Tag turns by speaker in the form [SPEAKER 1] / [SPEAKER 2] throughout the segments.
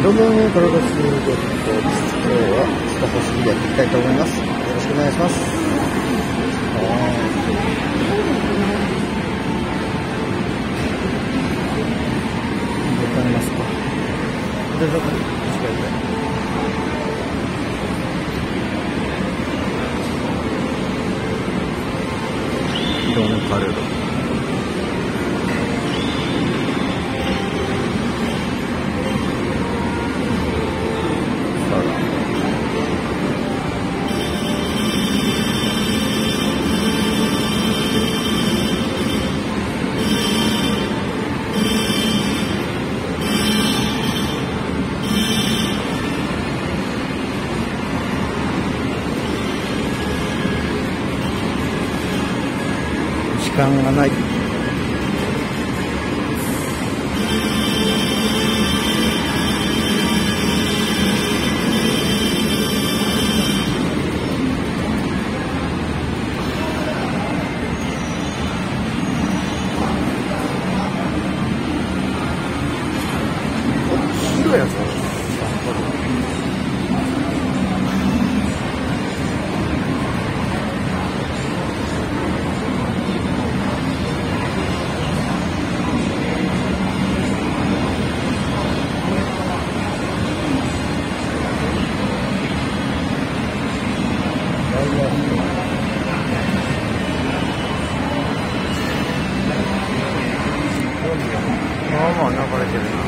[SPEAKER 1] どうも、プロレスゴッドです。今日はスタホスでやっていきたいと思います。よろしくお願いします。ボタンますか。どうぞ、ドンカルロ。時間がない。白いやつだ。まあ流れてるな。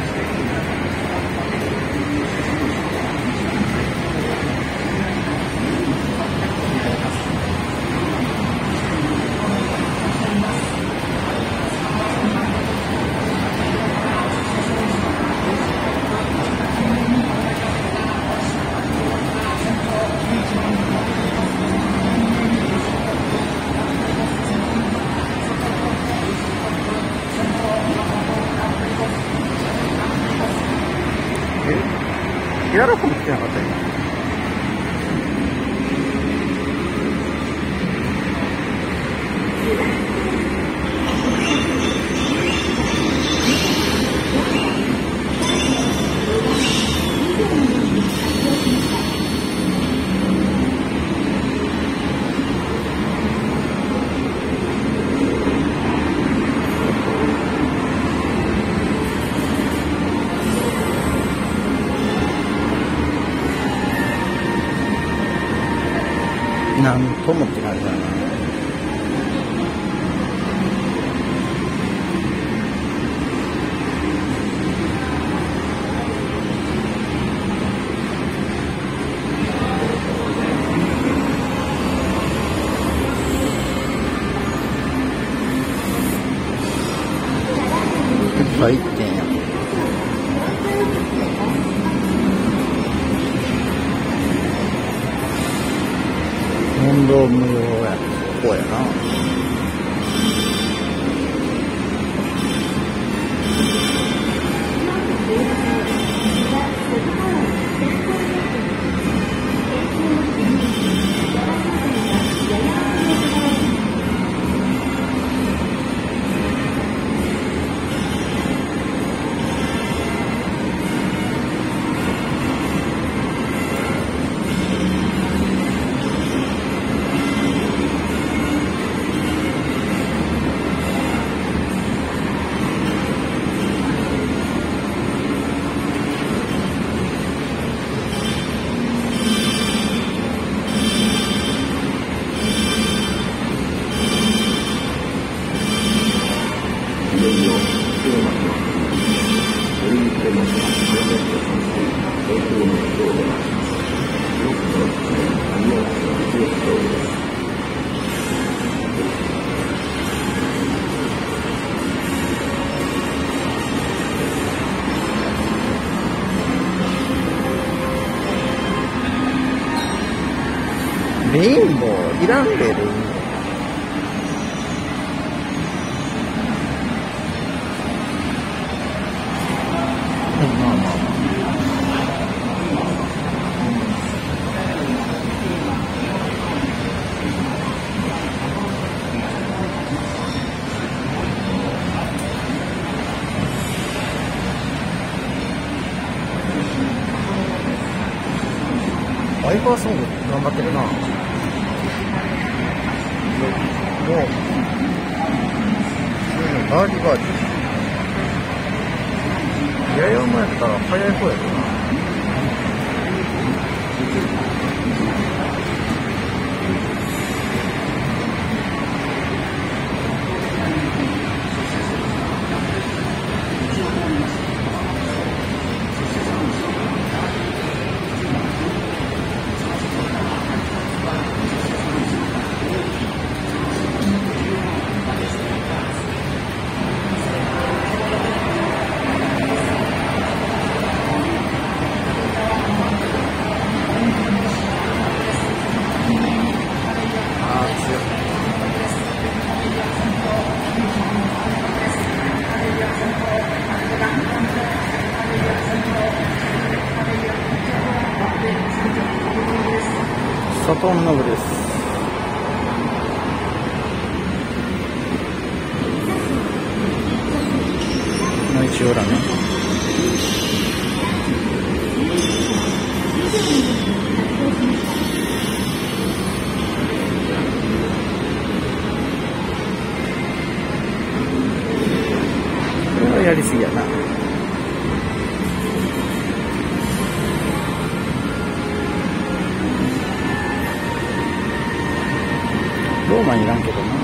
[SPEAKER 1] やらかも来てなかったよ。なんともって感じだな。1点や。問答無用や。こうやな。レインボーいらんでる。まあまあ。 相川ソング頑張ってるな。もう、バーディーバーディー。やや馬やったら早い方やけどな。佐藤信です。内中裏ね。これはやりすぎやな。ローマにいらんけどな。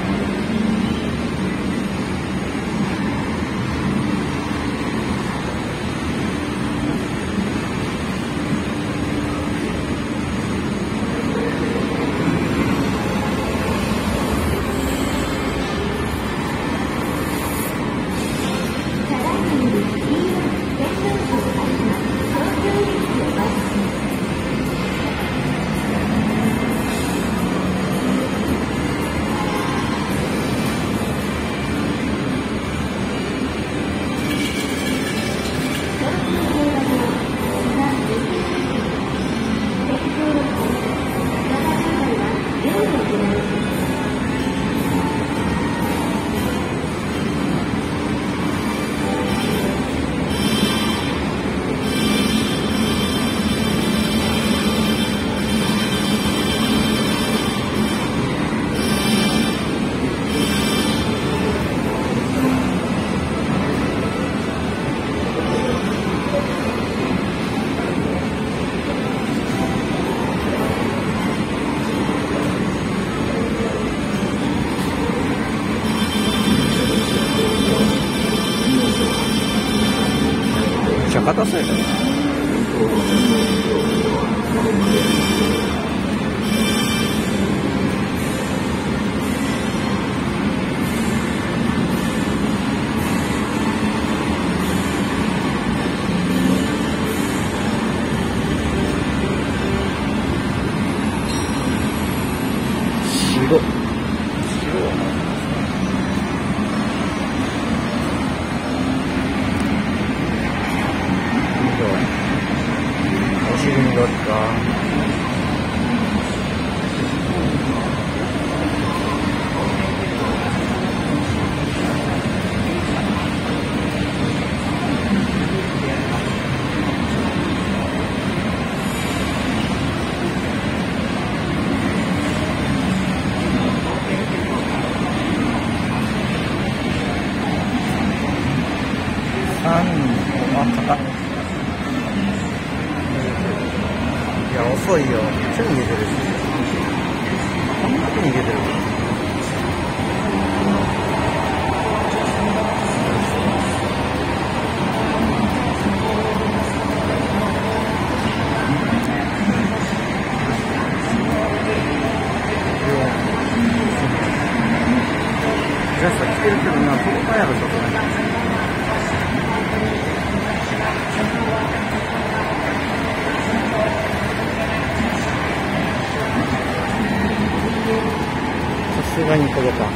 [SPEAKER 1] 硬そうやからな。いや、遅いよ。めっちゃ逃げてる。こんなに逃げてる。ジャスト来てるけどな、届かんやろ、ちょっとね。さすがに届かん。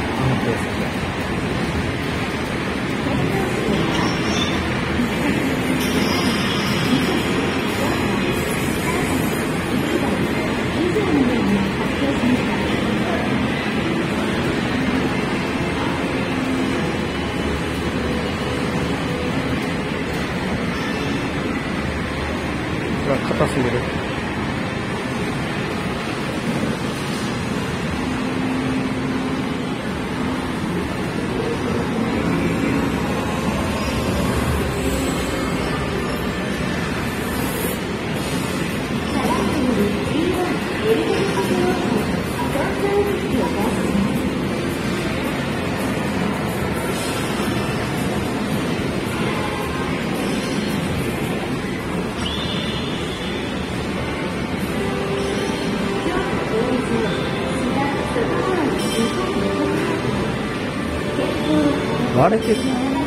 [SPEAKER 1] 硬すぎる。 れてる。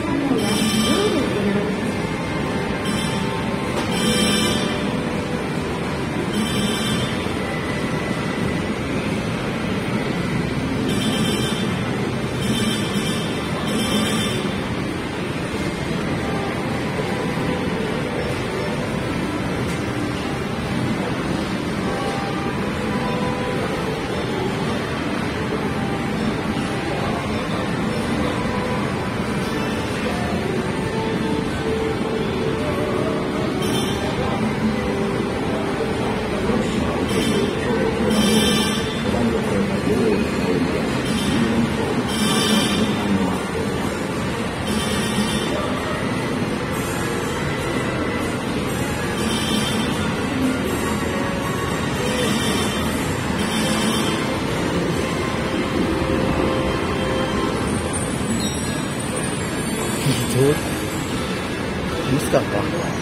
[SPEAKER 1] ミスターか。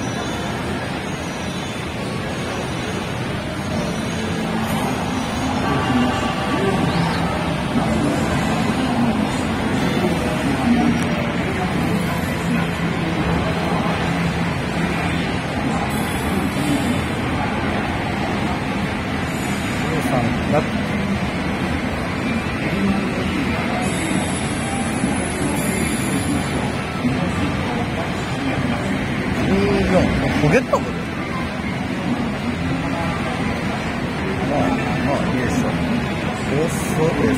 [SPEAKER 1] 焦げたもん。まあいいですよ。そうです。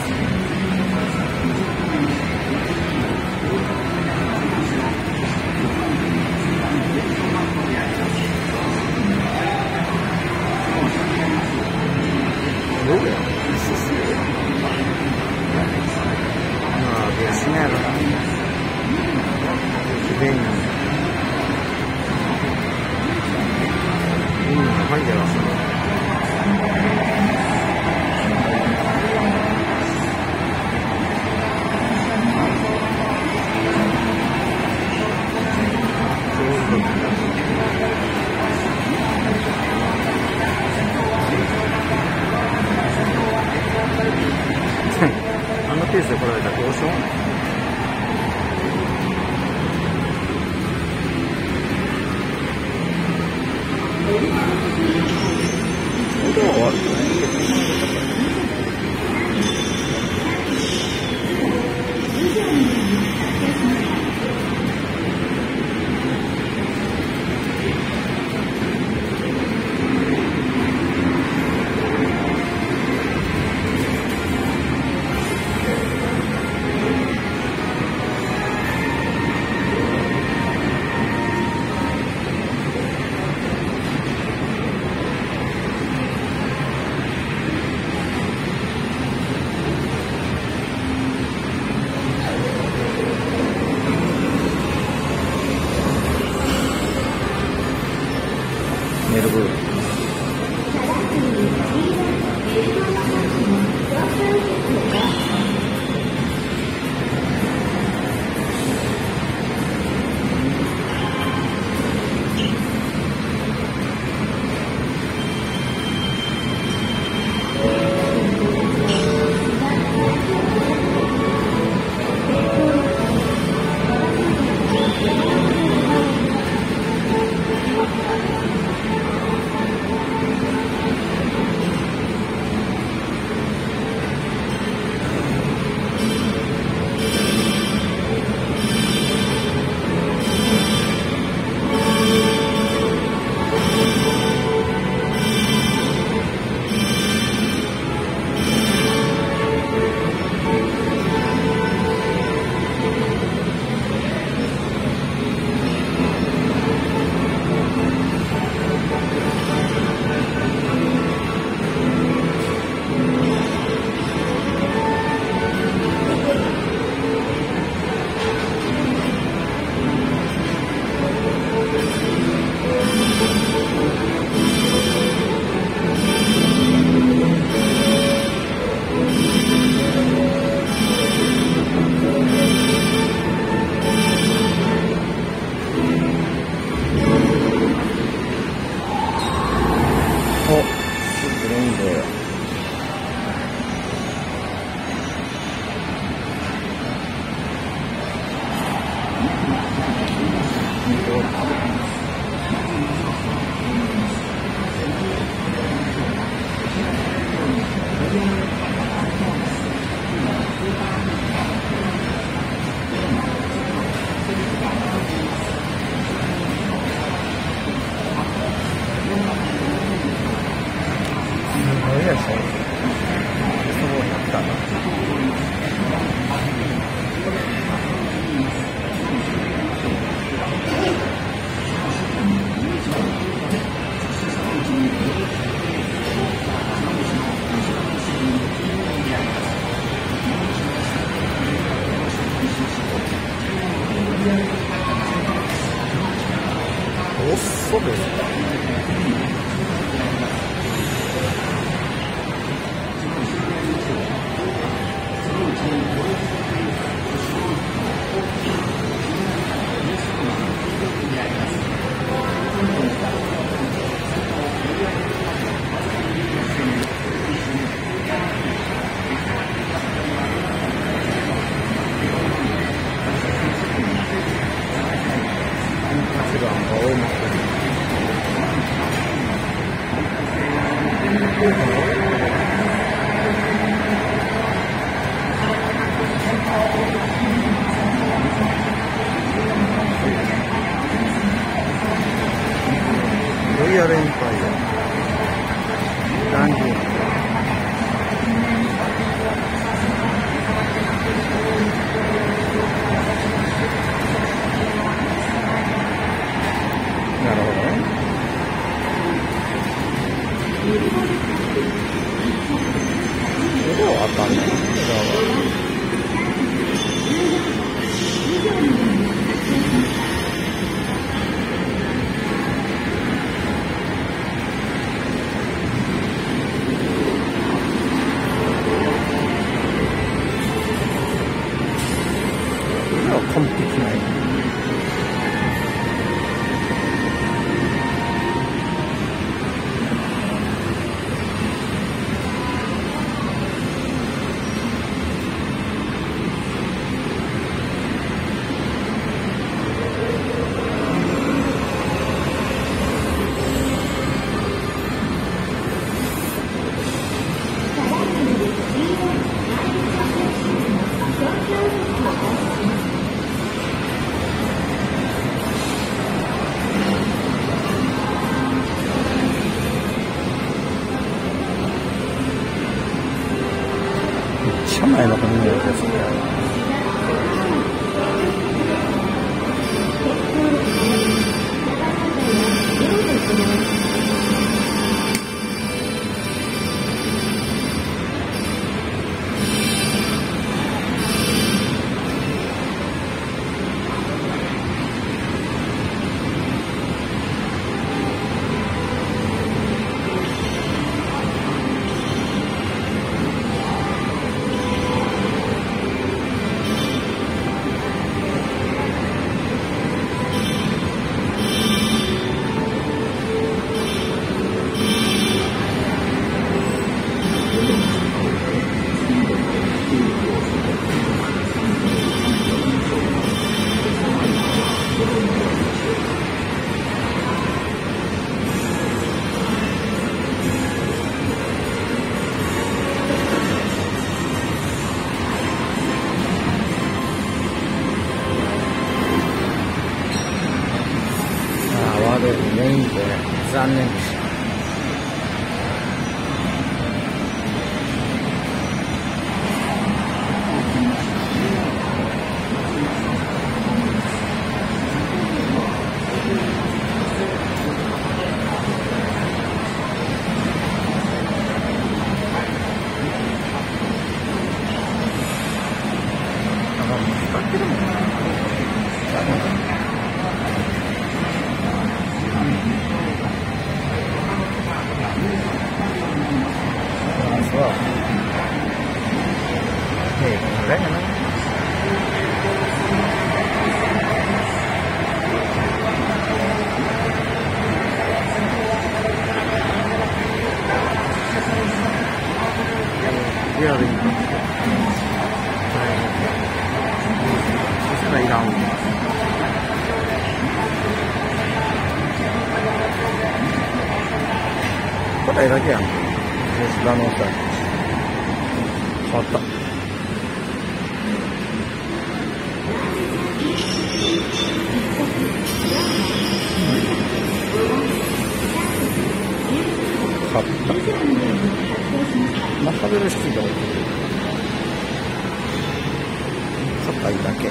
[SPEAKER 1] どうや。まあ別にやろな。不便に。入ってますね。あのペースで来られたらどうしようもない。メルブルン。 遅ですか。ロイヤルエンパイア、ランディング。なるほどね。色はわかんない。完璧ない。車内の子に見えるんですね。メインで残念でした。使ってるもんな。リアルにそしたらいらん。答えだけやん。吉田のさ変わった。買った。まあ、食べる必要が硬いだけ。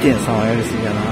[SPEAKER 1] 2.3 はやりすぎやな。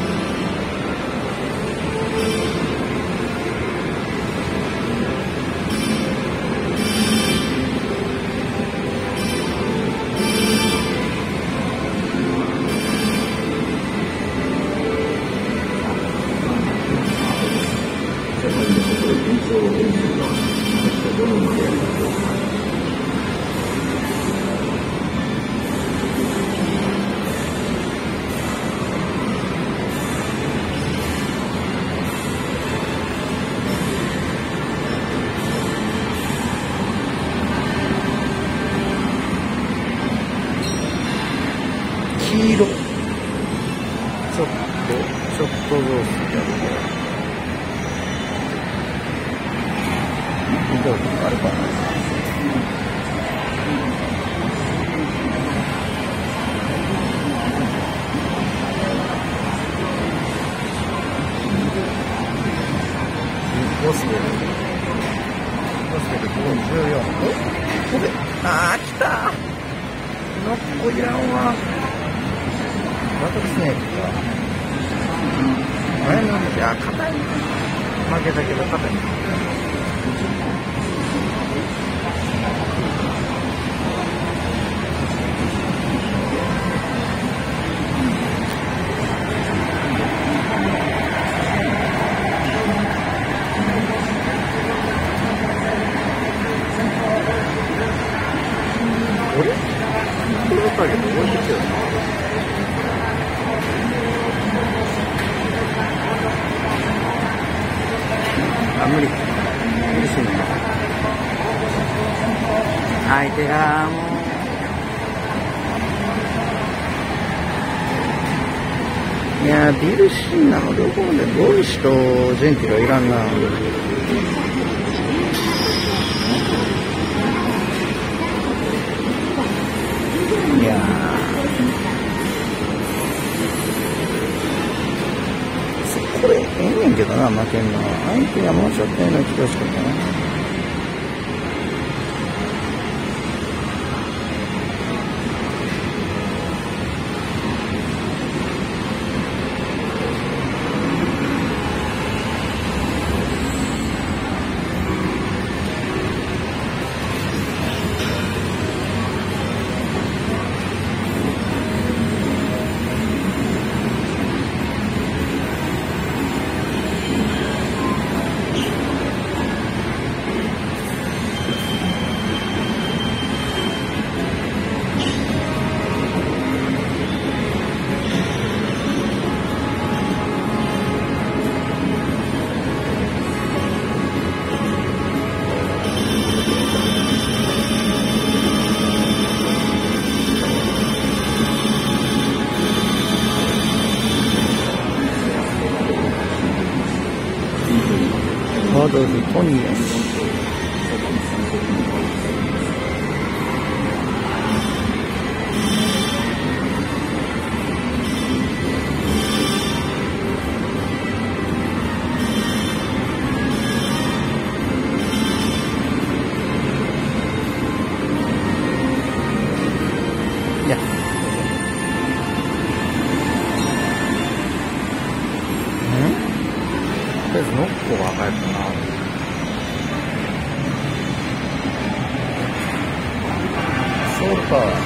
[SPEAKER 1] 黄色。ちょっとどうするか。見たことあるかな。ボスケル54。これ、あー、来た。ノッコいらんわ。バトルスネークか。あれなんだっけ、あ、硬い。負けたけど硬い。これだったけど置いてきてるな。無理しいね。相手がもう、いやビルシーナのどこまでボルシとジェンティがいらんな。いやこれええねんけどな、負けんのは。相手がもうちょっとええの来てほしかったな。アドルトニエス。いや。とりあえずノッコが入るかな。ソウルパワー。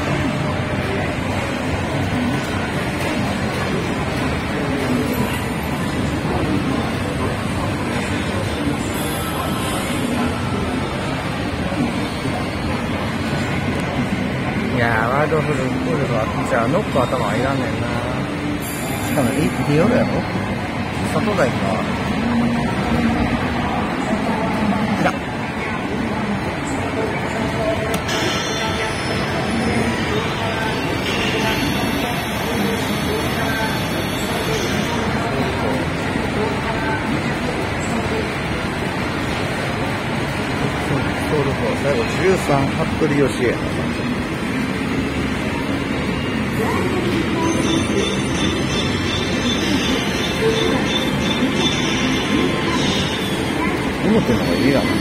[SPEAKER 1] いやー、ワードフルは、じゃあノッコ頭はいらんねんな。しかもディオルやろ里台か。最後13、服部義恵。思ってんのがいいやな。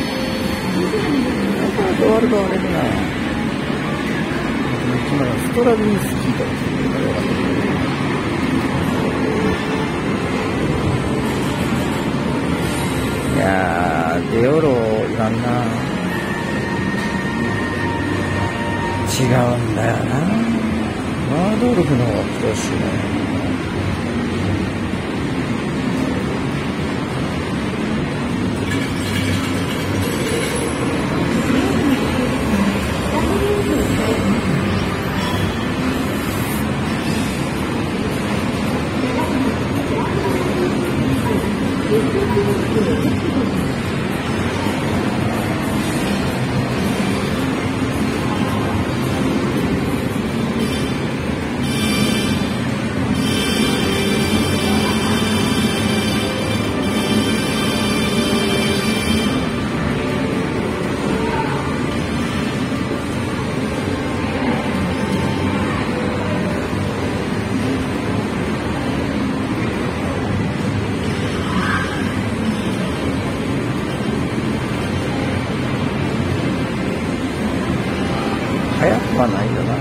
[SPEAKER 1] ワールドはあれだな。ストラビンスキーとかっていうのがよかった。 エオロいらんな。違うんだよな。ワードウルフの方が来てほしいね。早くはないよな。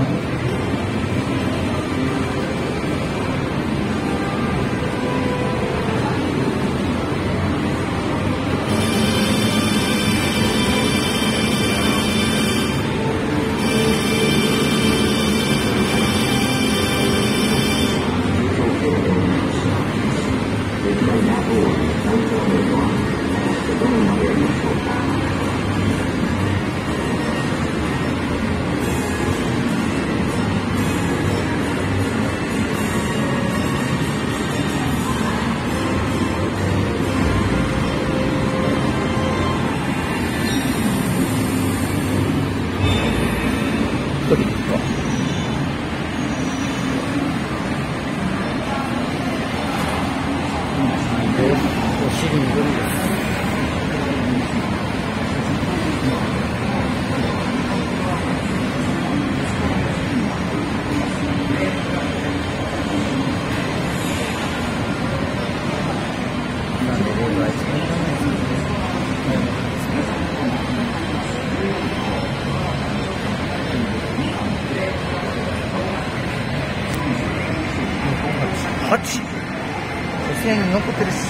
[SPEAKER 1] トリックか。で、お尻に緑です。なんで僕は一番いらないですね。8、予選に残ってるし。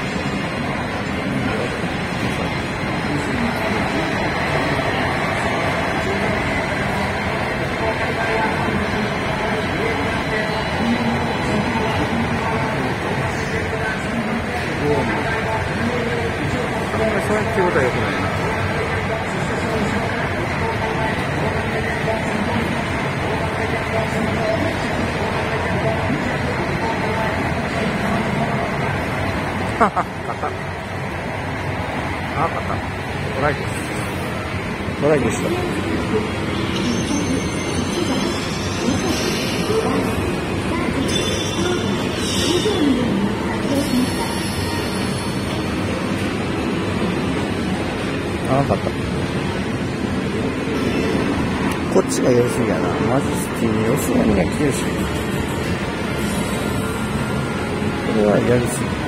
[SPEAKER 1] そうやってことはよくないな。勝った。勝った。トライです。トライでした。勝った。こっちが良すぎやな。マジスティにオスヤニが来てるし。これはやりすぎ。